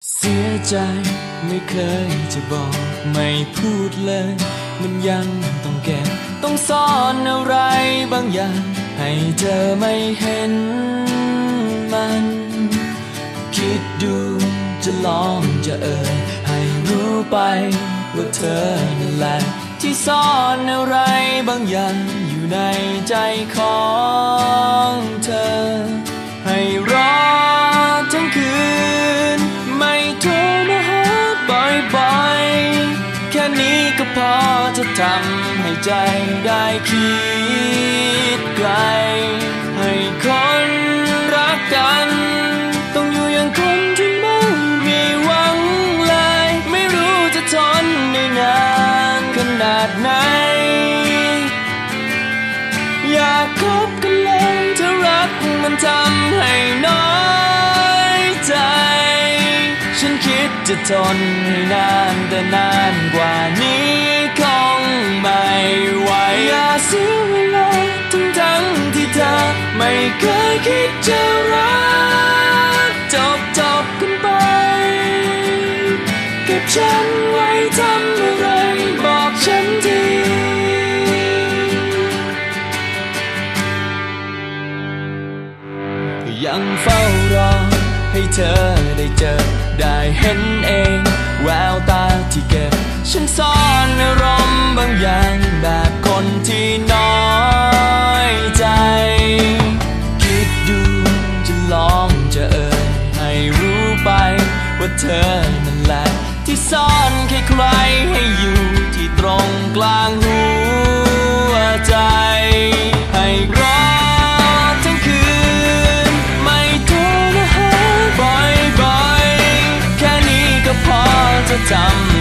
เสียใจไม่เคยจะบอกไม่พูดเลยมันยังต้องเก็บต้องซ่อนอะไรบางอย่างให้เธอไม่เห็นมันคิดดูจะลองจะให้รู้ไปว่าเธอนั่นแหละที่ซ่อนอะไรบางอย่างอยู่ในใจของเธอให้รอทั้งคืนไม่โทรมาหาบ่อยๆแค่นี้ก็พอจะทำให้ใจได้คิดไกลให้คนรักกันต้องอยู่อย่างคนที่ไม่มีหวังเลยไม่รู้จะทนได้นานขนาดไหนอยากคบกันเลยถ้ารักมันทำให้น้อยใจฉันคิดจะทนให้นานแต่นานกว่านี้คงไม่ไหวอย่าเสียเวลาทั้งที่เธอไม่เคยคิดจะรักจบกันไปเก็บฉันไว้ทำอะไรบอกฉันทียังเฝ้ารอให้เธอได้เจอได้เห็นเองแววตาที่เก็บฉันซ่อนอารมณ์บางอย่างแบบคนที่น้อยใจคิดดูจะลองจะให้รู้ไปว่าเธอนั่นแหละที่ซ่อนใครให้อยู่ที่ตรงกลางหัวใจให้รอทั้งคืนไม่โทรมาหาบ่อยๆแค่นี้ก็พอจะทำ